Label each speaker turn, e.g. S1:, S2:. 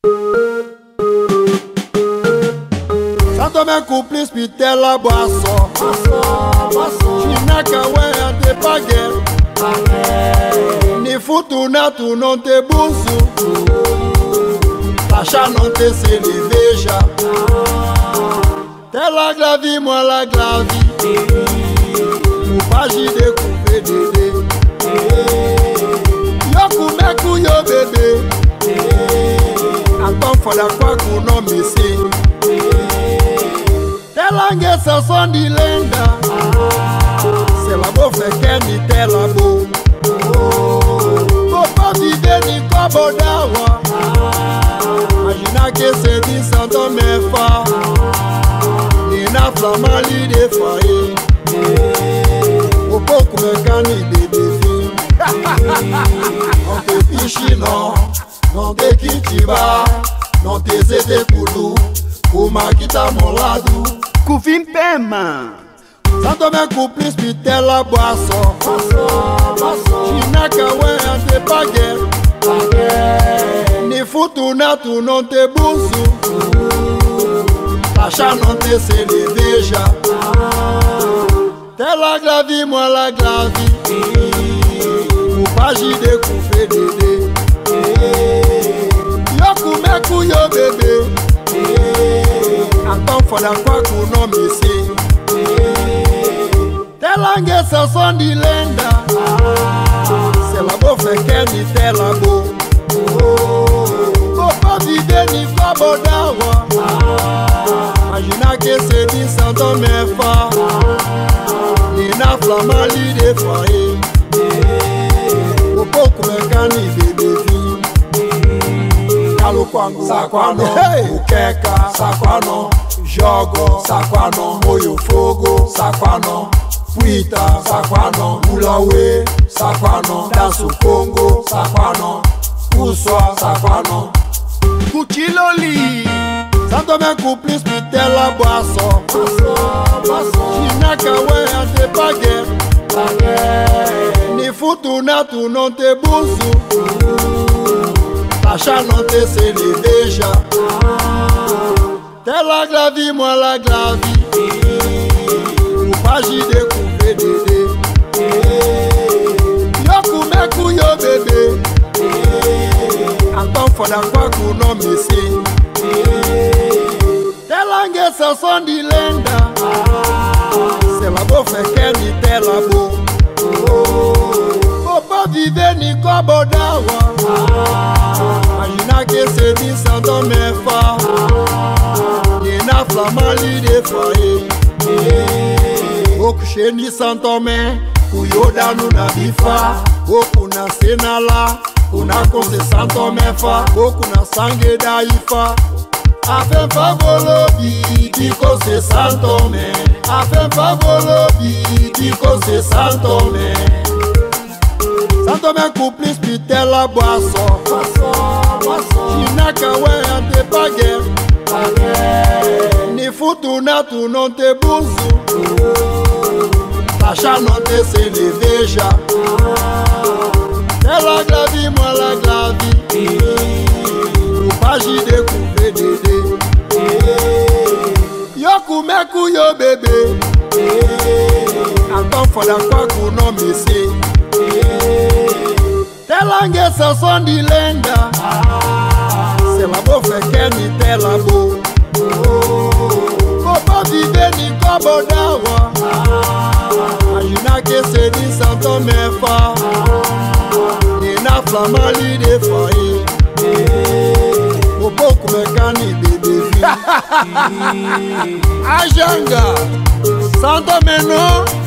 S1: Saint-Thomas complice puis t'es la boisson. Chinaka ouais à tes baguettes. Ni foutu na tu non te bousou. La chat non te c'est les véja. T'es la glavie, moi la glavie. Ou pas j'y découvre dédé. Yo kumeku yo bébé. Encore faudra quoi qu'on non missé. T'es langue ça son di lenda. C'est la beau fait qu'elle ni t'es la beau. Faut pas vivre ni quoi bodawa. Imagina que c'est dit sans ton méfa. Ni na flamali de foyer. Faut pas qu'on me cani de défi. Non te pichi non. Non te kitiba. Non te zete koulou. Kuma kita moladu.
S2: Koufim Pema.
S1: Saint-Thomas complice puis t'es la boisson. Chinaka ouais à tes baguettes. Ni foutu na tu non te bousou. La chat non te c'est les véja. T'es la glavie, moi la glavie. Ou pas j'y découvre dédé. Yo kumeku yo bébé. Encore faudra quoi qu'on non missé. T'es langue ça son di lenda. C'est la beau fait qu'elle ni t'es la beau. Faut pas vivre ni quoi bodawa. Imagina que c'est dit sans ton méfa. Ni na flamali de foyer. Faut pas qu'on me cani bébé vie. Kalu kwangu sakwano. Ukeka sakwano. Jogo sakwano. Moyo fogo sakwano. Fuita sakwano. Ulawe sakwano. Dansu Congo sakwano. Uswa sakwano.
S2: Kuchiloli.
S1: Saint-Thomas complice puis t'es la boisson. Chinaka ouais à tes baguettes. Ni foutu na tu non te bousou. La chat non te c'est les véja. T'es la glavie, moi la glavie. Ou pas j'y découvre dédé. Yo kumeku yo bébé. Encore faudra quoi qu'on non missé. T'es langue ça son di lenda. C'est la beau fait qu'elle ni t'es la beau. Faut pas vivre ni quoi bodawa. Imagina que c'est dit sans ton méfa. Ni na flamali de foyer. Okuche ni sans ton main. Kuyoda nou na bifa. Oku na senala. Kuna kose sans ton méfa. Oku na sangue daifa. Afin favolobi, diko se sans ton main. Afin favolobi, diko se sans ton main. Saint-Thomas complice puis t'es la boisson. Chinaka ouais à tes baguettes. Ni foutu na tu non te bousou. La chat non te c'est les véja. T'es la glavie, moi la glavie. Ou pas j'y découvre dédé. Yo kumeku yo bébé. Encore faudra quoi qu'on non missé. T'es langue ça son di lenda. C'est la beau fait qu'elle ni t'es la beau. Faut pas vivre ni quoi bodawa. Imagina que c'est dit sans ton méfa. Ni na flamali de foyer. Faut pas qu'on me cani bébé vie. Ajanga Saint-Thomas non.